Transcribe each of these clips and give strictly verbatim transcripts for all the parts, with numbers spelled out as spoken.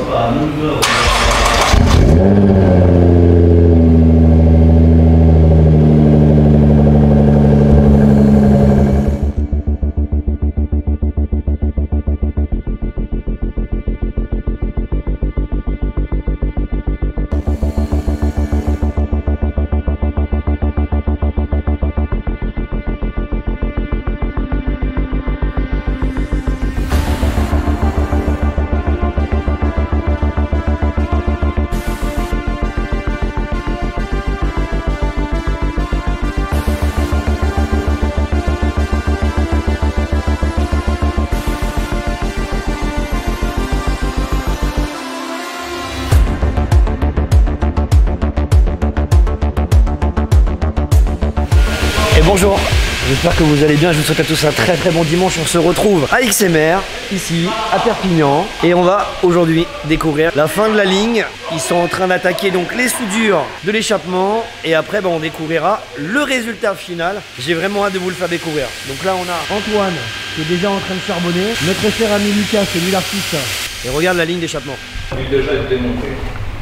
Bonjour, j'espère que vous allez bien, je vous souhaite à tous un très très bon dimanche. On se retrouve à X M R, ici à Perpignan, et on va aujourd'hui découvrir la fin de la ligne. Ils sont en train d'attaquer donc les soudures de l'échappement, et après bah, on découvrira le résultat final. J'ai vraiment hâte de vous le faire découvrir. Donc là on a Antoine qui est déjà en train de charbonner, notre cher ami Lucas, c'est lui l'artiste, et regarde la ligne d'échappement. Il est déjà démonté.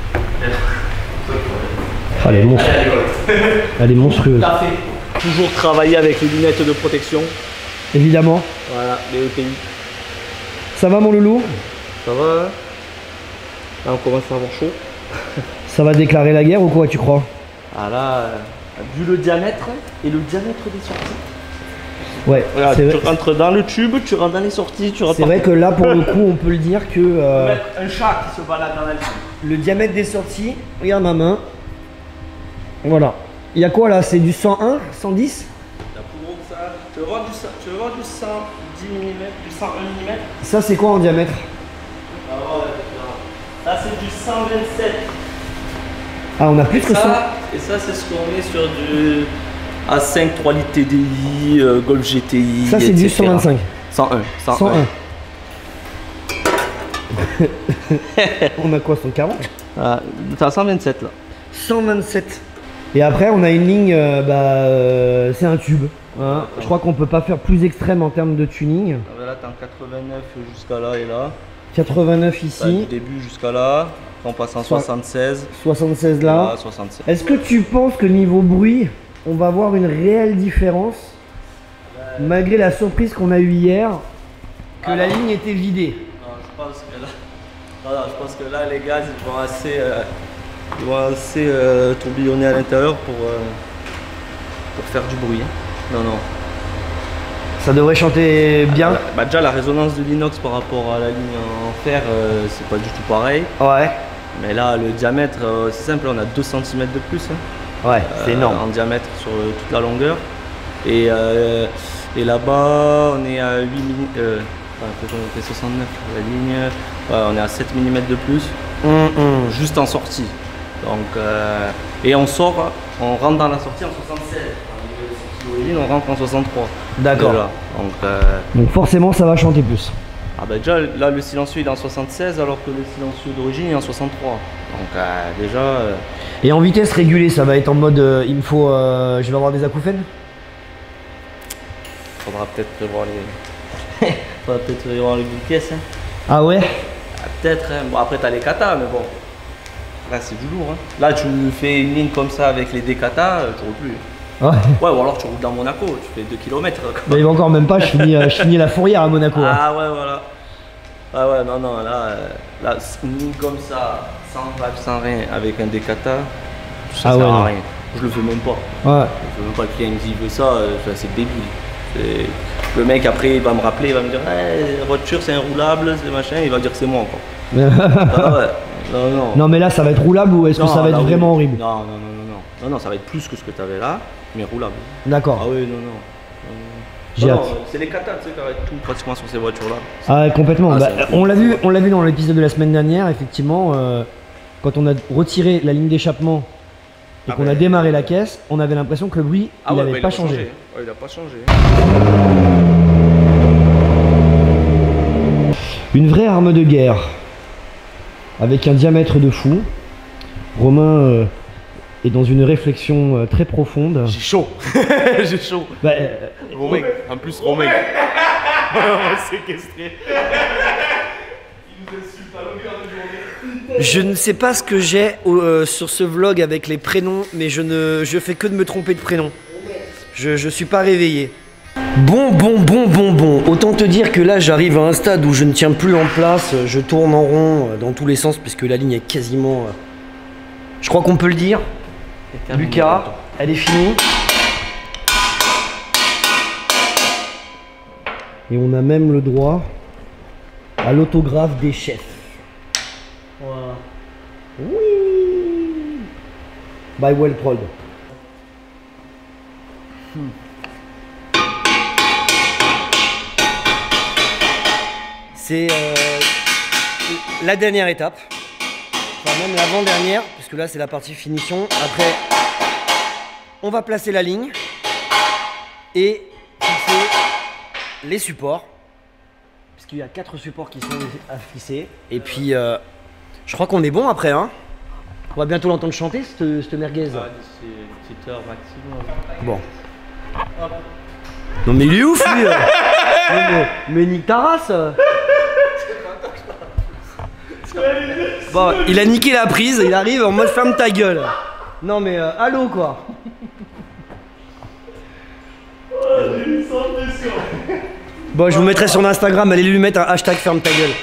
Ah, elle est monstrueuse. Elle est monstrueuse. Toujours travailler avec les lunettes de protection. Évidemment. Voilà, les E P I. Ça va mon loulou? Ça va. Là on commence à avoir chaud. Ça va déclarer la guerre ou quoi tu crois? Ah là, euh, vu le diamètre et le diamètre des sorties. Ouais, voilà, tu vrai. rentres dans le tube, tu rentres dans les sorties, tu rentres. C'est vrai que là pour le coup on peut le dire que euh, un chat qui se balade dans la ligne. Le diamètre des sorties, regarde ma main. Voilà. Il y a quoi là? C'est du cent un, cent dix? Il y a plus gros que ça. Tu veux voir du, tu veux voir du cent dix millimètres, du cent un millimètre? Ça c'est quoi en diamètre? Ah ouais, ça c'est du cent vingt-sept. Ah on a plus et que ça, ça Et ça c'est ce qu'on met sur du A cinq trois litres T D I, euh, Golf G T I. Ça c'est du cent vingt-cinq. cent un. cent un. On a quoi, cent quarante? Ah, t'as cent vingt-sept là. cent vingt-sept. Et après on a une ligne, euh, bah, euh, c'est un tube. Hein. Je crois qu'on peut pas faire plus extrême en termes de tuning. Ah, là t'es en quatre-vingt-neuf jusqu'à là et là. quatre-vingt-neuf ici. Bah, du début jusqu'à là. On passe en soixante-seize. soixante-seize là. là soixante-seize. Est-ce que tu penses que niveau bruit, on va voir une réelle différence euh... malgré la surprise qu'on a eue hier que ah, la non. ligne était vidée? Non, je pense que là, non, non, je pense que là les gaz ils vont assez, euh, ils vont assez euh, tourbillonner à l'intérieur pour, euh, pour faire du bruit. Hein. Non, non. Ça devrait chanter bien. Ah, bah déjà la résonance de l'inox par rapport à la ligne en fer, euh, c'est pas du tout pareil. Ouais. Mais là le diamètre, euh, c'est simple, on a deux centimètres de plus. Hein. Ouais, c'est euh, énorme. En diamètre sur euh, toute la longueur. Et, euh, et là-bas, on est à huit millimètres. Euh, enfin, on fait soixante-neuf la ligne. Ouais, on est à sept millimètres de plus. Mmh, mmh. Juste en sortie. Donc, euh, et on sort, on rentre dans la sortie en soixante-seize. On rentre en soixante-trois. D'accord. Donc, euh, Donc forcément, ça va chanter plus. Ah bah déjà, là, le silencieux il est en soixante-seize alors que le silencieux d'origine est en soixante-trois. Donc euh, déjà... Euh... Et en vitesse régulée, ça va être en mode, euh, il me faut... Euh, je vais avoir des acouphènes? Faudra peut-être prévoir les... Faudra peut-être prévoir les pièces. Hein. Ah ouais? Ah, peut-être, hein. Bon après t'as les katas, mais bon. Là c'est du lourd. Hein. Là tu fais une ligne comme ça avec les dékatas, tu roules plus. Ouais. Ouais, ou alors tu roules dans Monaco, tu fais deux kilomètres. Mais encore même pas, je finis, euh, je finis la fourrière à Monaco. Ah hein. Ouais, voilà. Ah ouais, non, non, là, euh, là une ligne comme ça, sans valve, sans rien, avec un décata, ça ah sert ouais, à non. rien. Je le fais même pas. Ouais. Je veux même pas le client me dit, il veut ça, euh, c'est débile. Le mec après il va me rappeler, il va me dire, hey, la voiture c'est inroulable, c'est machin, il va dire que c'est moi encore. Ah ouais. Non, non. Non, mais là ça va être roulable ou est-ce que ça va être vraiment oui. horrible? Non, non, non, non, non. Non, non, ça va être plus que ce que tu avais là, mais roulable. D'accord. Ah oui, non, non. J'ai hâte. C'est les katas, tu sais, qui arrêtent tout pratiquement sur ces voitures-là. Ah, complètement. Ah, bah, on l'a vu, ouais. on l'a vu dans l'épisode de la semaine dernière, effectivement, euh, quand on a retiré la ligne d'échappement et ah qu'on bah, a démarré la caisse, on avait l'impression que le bruit, ah il n'avait ouais, bah, pas changé. changé. Ouais, il n'a pas changé. Une vraie arme de guerre, avec un diamètre de fou. Romain euh, est dans une réflexion euh, très profonde. J'ai chaud. J'ai chaud. Bah, euh, Romain, en plus Romain. On va séquestrer. Il nous insulte à longueur de journée. Je ne sais pas ce que j'ai euh, sur ce vlog avec les prénoms, mais je ne je fais que de me tromper de prénom. Je, je suis pas réveillé. Bon, bon, bon, bon, bon. Autant te dire que là, j'arrive à un stade où je ne tiens plus en place. Je tourne en rond dans tous les sens puisque la ligne est quasiment... Je crois qu'on peut le dire. Lucas, elle est finie. Et on a même le droit à l'autographe des chefs. Voilà. Oui. By Wellprod. Hmm. C'est euh, la dernière étape, enfin même l'avant-dernière, puisque là c'est la partie finition. Après, on va placer la ligne et fixer les supports, puisqu'il y a quatre supports qui sont à fixer. Et puis, euh, je crois qu'on est bon après, hein. On va bientôt l'entendre chanter, cette, cette merguez. Ah, d'ici une petite heure maximum. Bon. Non mais il est ouf lui. Non, mais, mais nique ta race. Bon, il a niqué la prise, il arrive en mode ferme ta gueule. Non mais euh, allô quoi. Bon, je vous mettrai sur Instagram, allez lui mettre un hashtag ferme ta gueule.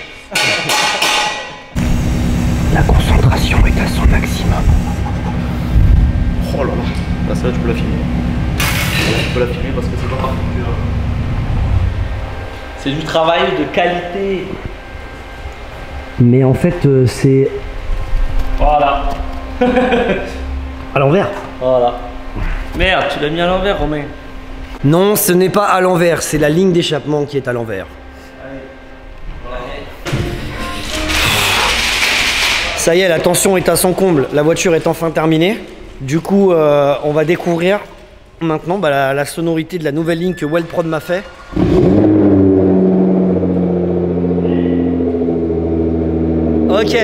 La concentration est à son maximum. Oh là là. Là, ça, je peux la filmer. Je peux la filmer parce que c'est pas particulier. C'est du travail de qualité. Mais en fait, euh, c'est Voilà. à l'envers. Voilà. Merde, tu l'as mis à l'envers, Romain. Non, ce n'est pas à l'envers, c'est la ligne d'échappement qui est à l'envers. Ça y est, la tension est à son comble, la voiture est enfin terminée. Du coup, euh, on va découvrir maintenant bah, la, la sonorité de la nouvelle ligne que Wellprod m'a fait. Ok.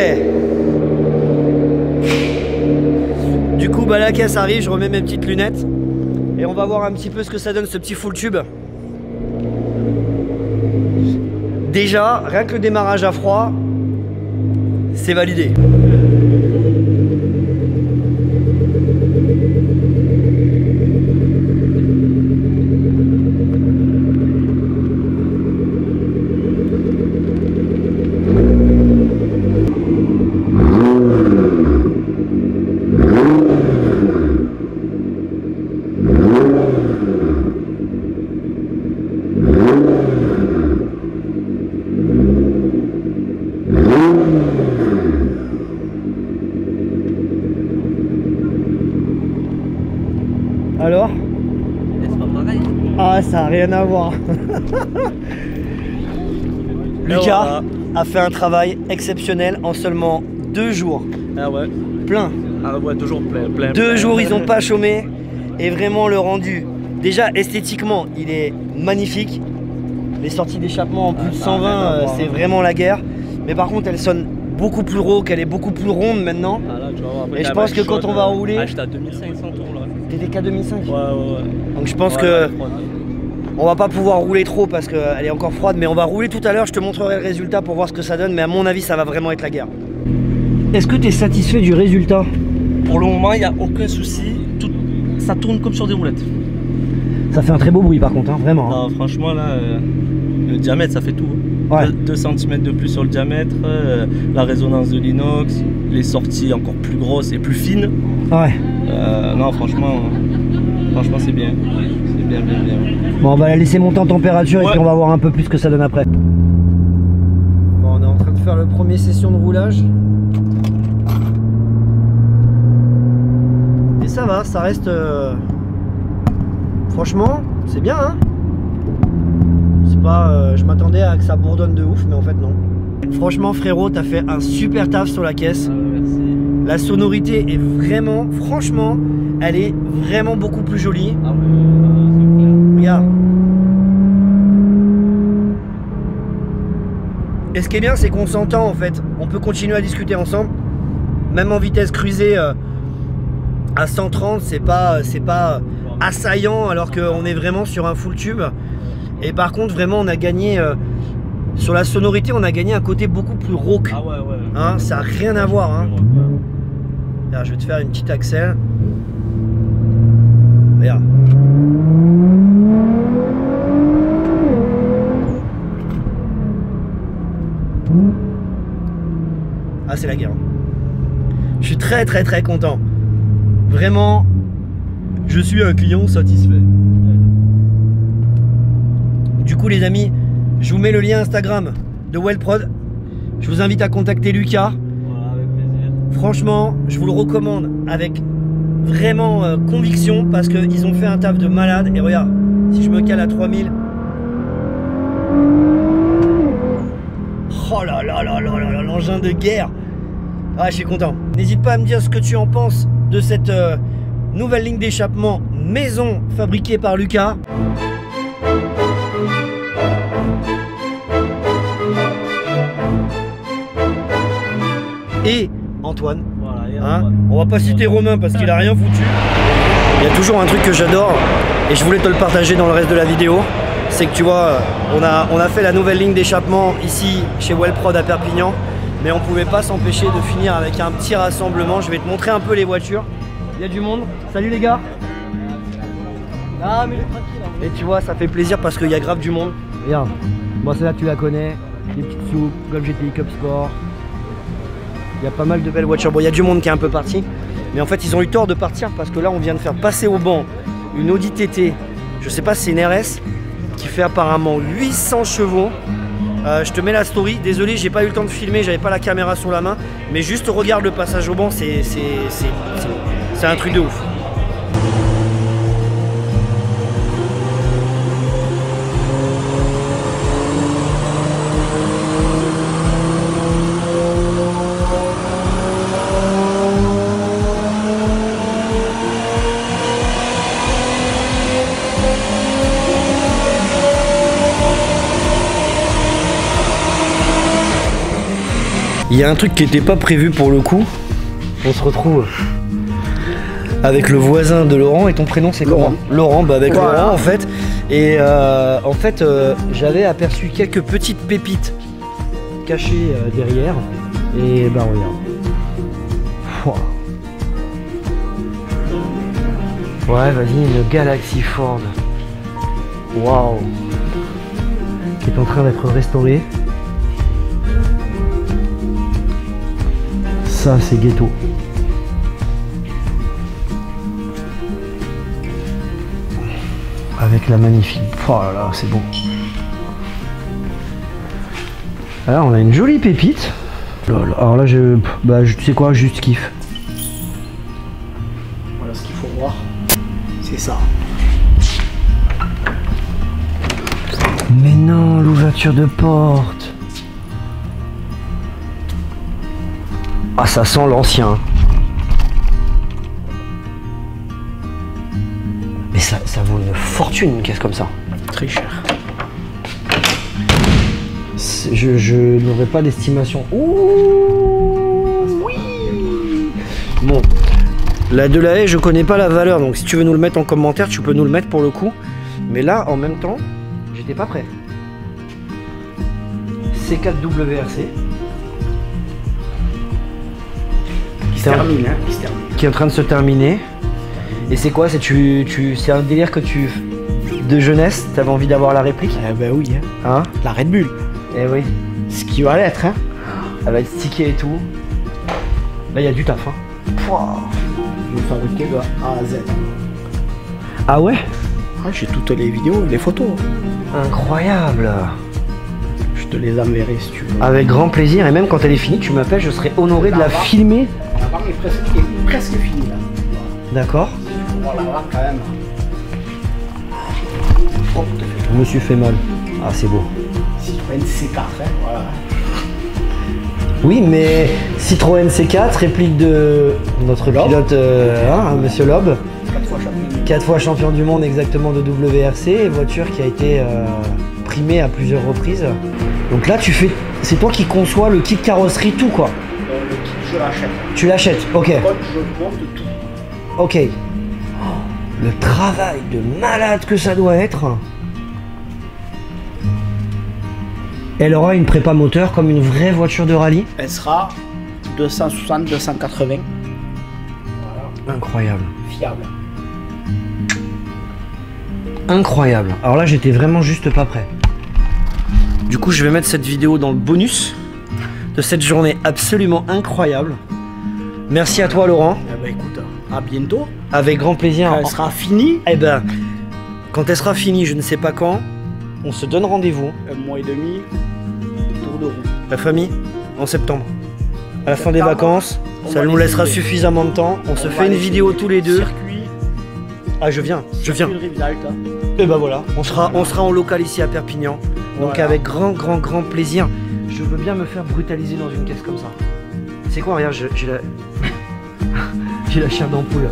Du coup, bah, la caisse arrive, je remets mes petites lunettes. Et on va voir un petit peu ce que ça donne ce petit full tube. Déjà, rien que le démarrage à froid, c'est validé. Alors? C'est pas pareil. Ah, ça n'a rien à voir. Lucas voilà. a fait un travail exceptionnel en seulement deux jours. Ah ouais. Plein. Ah ouais, toujours plein. plein Deux plein. jours, ils n'ont pas chômé. Et vraiment, le rendu, déjà esthétiquement, il est magnifique. Les sorties d'échappement en plus de cent vingt, euh, c'est vraiment la guerre. Mais par contre, elle sonne beaucoup plus rauque, elle est beaucoup plus ronde maintenant. Ah là, tu vas voir, après, Et je la pense même que quand chose, on va euh, rouler... Ah, j'étais à deux mille cinq cents tours là. T D K deux mille cinq. Ouais, ouais, ouais. Donc je pense Ouais, que ouais, ouais. on va pas pouvoir rouler trop parce qu'elle est encore froide, mais on va rouler tout à l'heure, je te montrerai le résultat pour voir ce que ça donne, mais à mon avis ça va vraiment être la guerre. Est-ce que tu es satisfait du résultat? Pour le moment, il n'y a aucun souci. Tout... Ça tourne comme sur des roulettes. Ça fait un très beau bruit par contre, hein, vraiment. Hein. Non, franchement, là, euh, le diamètre, ça fait tout. Ouais. deux centimètres de plus sur le diamètre, euh, la résonance de l'inox, les sorties encore plus grosses et plus fines. Ouais. Euh, non, franchement, franchement c'est bien. C'est bien, bien, bien. Bon, on va la laisser monter en température Ouais. et puis on va voir un peu plus ce que ça donne après. Bon, on est en train de faire le premier session de roulage. Et ça va, ça reste... euh, Franchement, c'est bien, hein. C'est pas... euh, Je m'attendais à que ça bourdonne de ouf, mais en fait non. Franchement, frérot, t'as fait un super taf sur la caisse. Ah, merci. La sonorité est vraiment... Franchement, elle est vraiment beaucoup plus jolie. Ah oui, euh, c'est clair. Regarde. Et ce qui est bien, c'est qu'on s'entend en fait. On peut continuer à discuter ensemble. Même en vitesse cruisée euh, à cent trente, c'est pas, c'est pas assaillant alors qu'on est vraiment sur un full tube. Et par contre, vraiment, on a gagné euh, Sur la sonorité, on a gagné un côté beaucoup plus rauque. Ah ouais, ouais. Hein, ça n'a rien à voir. Hein. Regarde, je vais te faire une petite accel. Regarde. Ah, c'est la guerre. Je suis très très très content. Vraiment, je suis un client satisfait. Du coup les amis, je vous mets le lien Instagram de Wellprod. Je vous invite à contacter Lucas. Voilà, avec plaisir. Franchement, je vous le recommande avec vraiment euh, conviction parce qu'ils ont fait un taf de malade. Et regarde, si je me cale à trois mille. Oh là là là là là là, l'engin de guerre. Ah, je suis content. N'hésite pas à me dire ce que tu en penses de cette euh, nouvelle ligne d'échappement maison fabriquée par Lucas. Et Antoine. Voilà, et Hein, Antoine. on va pas citer Romain parce qu'il a rien foutu. Il y a toujours un truc que j'adore et je voulais te le partager dans le reste de la vidéo. C'est que tu vois, on a, on a fait la nouvelle ligne d'échappement ici chez Wellprod à Perpignan. Mais on pouvait pas s'empêcher de finir avec un petit rassemblement. Je vais te montrer un peu les voitures. Il y a du monde. Salut les gars. Ah mais tranquille. Et tu vois, ça fait plaisir parce qu'il y a grave du monde. Regarde, moi celle-là tu la connais. Les petites soupes, Golf G T I Cup Sport. Il y a pas mal de belles voitures. Bon, il y a du monde qui est un peu parti. Mais en fait, ils ont eu tort de partir parce que là, on vient de faire passer au banc une Audi T T. Je sais pas si c'est une R S qui fait apparemment huit cents chevaux. Euh, je te mets la story, désolé j'ai pas eu le temps de filmer, j'avais pas la caméra sous la main, mais juste regarde le passage au banc, c'est c'est un truc de ouf. Il y a un truc qui n'était pas prévu pour le coup. On se retrouve avec le voisin de Laurent. Et ton prénom c'est comment? Laurent, bah avec voilà. Laurent en fait. Et euh, en fait euh, j'avais aperçu quelques petites pépites cachées euh, derrière. Et bah regarde. Ouais vas-y, une Galaxy Ford. Waouh. Qui est en train d'être restaurée. Ça c'est ghetto. Avec la magnifique. Oh là là, c'est beau. Alors on a une jolie pépite. Alors là je. Bah tu sais quoi, juste kiffe. Voilà ce qu'il faut voir. C'est ça. Mais non, l'ouverture de porte. Ah, ça sent l'ancien. Mais ça, ça vaut une fortune, une caisse comme ça. Très cher. Je, je n'aurais pas d'estimation. Ouh, oui. Bon, la de la haie, je connais pas la valeur, donc si tu veux nous le mettre en commentaire, tu peux nous le mettre pour le coup. Mais là, en même temps, j'étais pas prêt. C quatre W R C. Qui se termine, hein, qui se termine. Qui est en train de se terminer. Et c'est quoi? C'est tu, tu, c'est un délire que tu de jeunesse, t'avais envie d'avoir la réplique? Eh ben oui, hein. Hein? La Red Bull. Eh oui. Ce qui va l'être, hein. Elle va être stickée et tout. Là, il y a du taf, hein. Pouah. Je vais fabriquer de A à Z. Ah ouais? Ah, j'ai toutes les vidéos et les photos. Incroyable. Je te les enverrai si tu veux. Avec grand plaisir. Et même quand elle est finie, tu m'appelles, je serai honoré de la filmer. La barre est presque, est presque finie là. D'accord. On va la voir quand même. Oh, Je me suis fait mal. Ah, c'est beau. Citroën C quatre, hein, voilà. Oui, mais Citroën C quatre, réplique de notre Lob. pilote, euh, hein, Monsieur Lob. quatre fois champion. Quatre fois champion du monde exactement de W R C, voiture qui a été euh, primée à plusieurs reprises. Donc là, tu fais, c'est toi qui conçois le kit carrosserie, tout quoi. Euh, le kit, je l'achète. Tu l'achètes, ok. Quand je monte tout. Ok. Oh, le travail de malade que ça doit être. Elle aura une prépa moteur comme une vraie voiture de rallye. Elle sera deux cent soixante deux cent quatre-vingts. Voilà. Incroyable. Fiable. Incroyable. Alors là, j'étais vraiment juste pas prêt. Du coup, je vais mettre cette vidéo dans le bonus de cette journée absolument incroyable. Merci à toi, Laurent. Eh ben écoute, à bientôt. Avec grand plaisir. Quand elle sera finie, Eh ben, quand elle sera finie, je ne sais pas quand, on se donne rendez-vous. un mois et demi, tour de roue. La famille, en septembre. À la fin des Septembre, vacances, on ça va nous les laissera aider. suffisamment de temps. On, se va fait une aller vidéo sur tous les deux. Circuit, Ah, je viens, je viens. circuit de Rivesaltes. Et ben voilà, on sera, on sera en local ici à Perpignan. Donc Voilà. avec grand, grand, grand plaisir. Je veux bien me faire brutaliser dans une caisse comme ça. C'est quoi, regarde, je- j'ai la... j'ai la chair d'ampoule.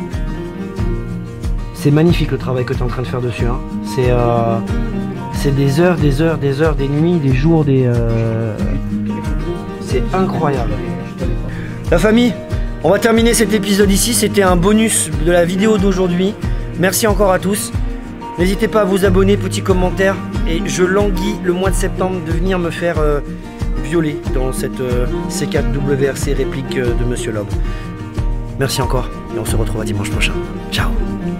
C'est magnifique le travail que tu es en train de faire dessus. Hein. C'est euh, c'est des heures, des heures, des heures, des nuits, des jours, des... euh, C'est incroyable. La famille, on va terminer cet épisode ici. C'était un bonus de la vidéo d'aujourd'hui. Merci encore à tous. N'hésitez pas à vous abonner, petit commentaire. Et je languis le mois de septembre de venir me faire euh, violer dans cette euh, C quatre W R C réplique euh, de Monsieur Loeb. Merci encore et on se retrouve à dimanche prochain. Ciao.